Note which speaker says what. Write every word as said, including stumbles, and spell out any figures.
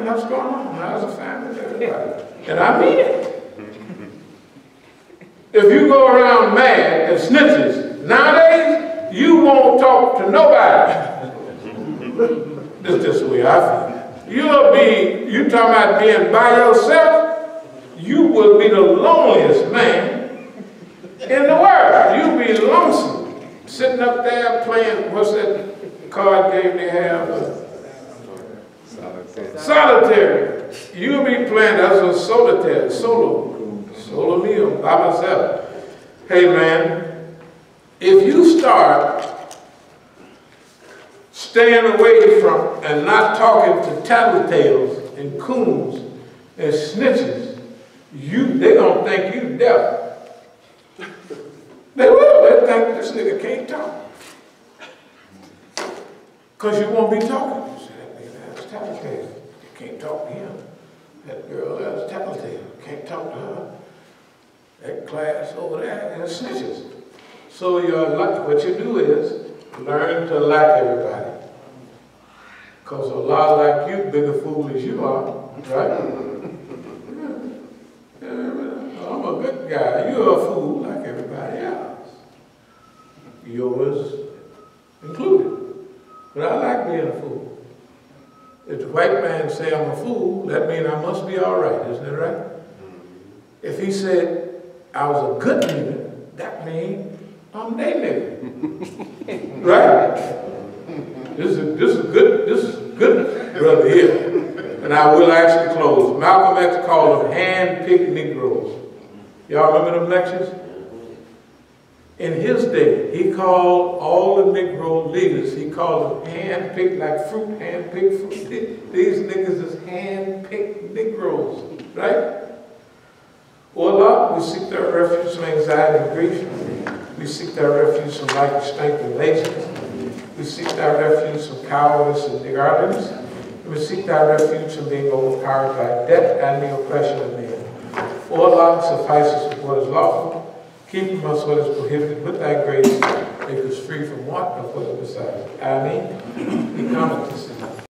Speaker 1: what's going on? How's the family? Everybody. And I mean it. If you go around mad and snitches, nowadays, you won't talk to nobody. This is just the way I feel. You'll be, you talking about being by yourself, you will be the loneliest man in the world. You'll be lonesome, sitting up there playing, what's that card game they have? Solitaire. Solitaire. You'll be playing, that's a solitaire, solo. Solo meal by myself. Hey man, if you start staying away from and not talking to tattletales and coons and snitches, you they gonna think you deaf. They will. They think this nigga can't talk. Cause you won't be talking. You say that nigga that's tattletale. You can't talk to him. That girl that's tattletale. Can't talk to her. That class over there is snitches. So you're lucky. What you do is learn to like everybody. Because a lot like you, bigger fool as you are, right? I'm a good guy. You're a fool like everybody else. Yours included. But I like being a fool. If the white man say I'm a fool, that means I must be all right, isn't it right? If he said, I was a good nigga, that means I'm their nigga. Right? This is, this is good, this is good brother here. And I will actually close. Malcolm X called them hand-picked Negroes. Y'all remember them lectures? In his day, he called all the Negro leaders, he called them hand-picked like fruit, hand-picked fruit. These niggas is hand-picked Negroes, right? O Allah, we seek their refuge from anxiety and grief. We seek their refuge from lack of strength and laziness. We seek their refuge from cowardice and ignorance. We seek their refuge from being overpowered by debt and the oppression of men. O Allah, suffice us with what is lawful. Keep from us what is prohibited with thy grace. Make us free from want of what is beside us. Ameen. We come to